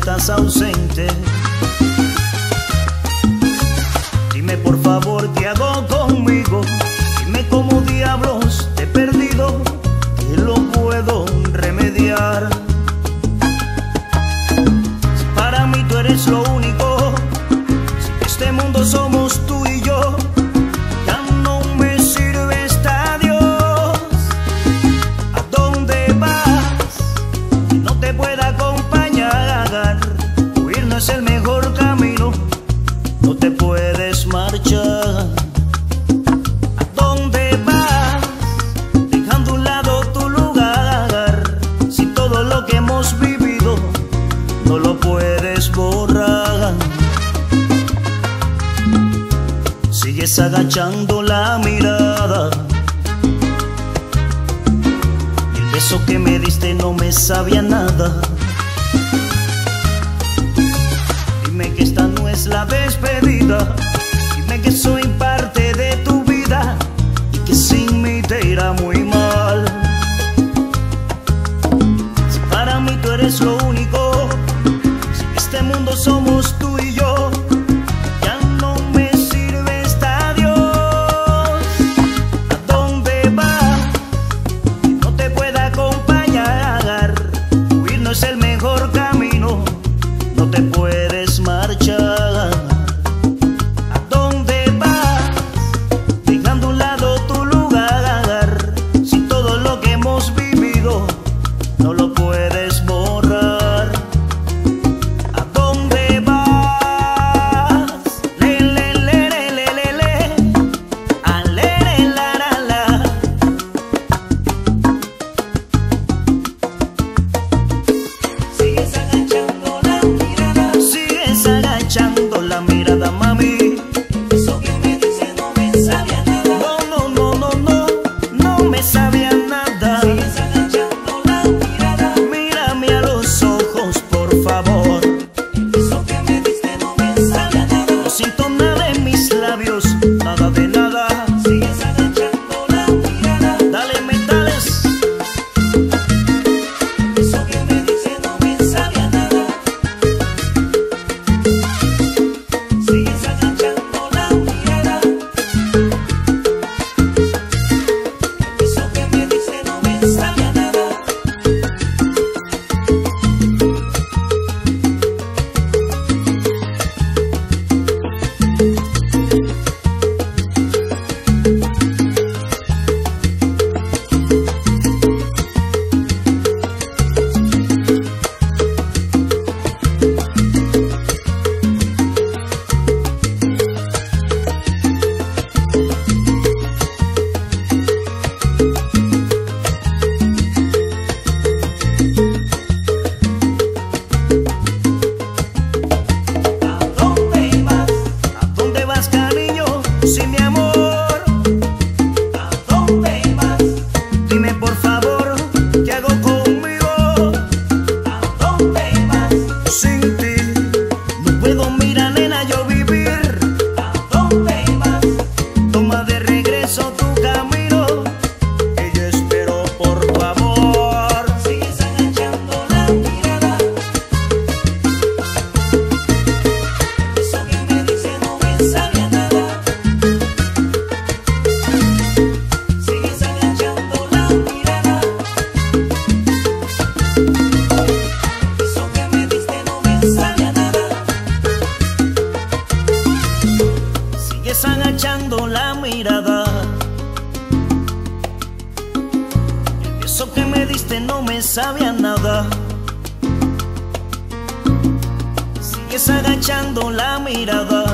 estás ausente. Dime por favor qué hago conmigo, dime cómo diablos te he perdido, que lo puedo remediar. Si para mí tú eres lo único, si en este mundo somos tú y yo, ya no me sirve esta Dios. ¿A dónde vas? Que no te pueda acompañar, huir no es el mejor camino, no te puedes marchar. ¿A dónde vas? Dejando a un lado tu lugar, si todo lo que hemos vivido no lo puedes borrar. Sigues agachando la mirada, y el beso que me diste no me sabía nada. Dime que esta no es la despedida, dime que soy parte de tu vida y que sin mí te irá muy mal. Si para mí tú eres lo único, si en este mundo somos tú y yo, ya no me sirve esta Dios. ¿A dónde vas? Que no te pueda acompañar, huir no es el mejor camino, no te puedes marchar. ¿A dónde vas? Dejando a un lado tu lugar, si todo lo que hemos vivido no lo puedes borrar. ¿A dónde vas? Le, le, le, le, le, le, le. A, le, le, la, la, la. Sigues agachando la mirada, sigues agachando la mirada, mami. Eso que me dice no me sabía nada. No, no, no, no, no, no me sabía nada. Sigues agachando la mirada, mírame a los ojos, por favor. Eso que me diste no me sabía nada. No siento nada en mis labios, nada de nada. Sigues agachando la mirada, dale metales. Eso que me dice no me sabía nada. Sigues agachando la mirada, eso que me dice no me sabía nada. ¿A dónde vas, cariño? Sí, mi amor. ¿A dónde vas? Dime por favor, ¿qué hago conmigo? ¿A dónde vas? Sin ti no puedo, mira, nena, yo vivir. ¿A dónde vas? Toma de regreso tu camino, que yo espero por tu amor. Sigues agachando la mirada, eso que me dice no me sabía nada. Sigues agachando la mirada, eso que me diste no me sabía nada. Sigues agachando la mirada, el beso que me diste no me sabía nada. Sigues agachando la mirada,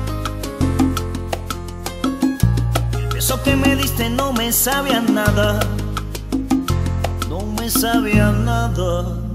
el beso que me diste no me sabía nada, no me sabía nada.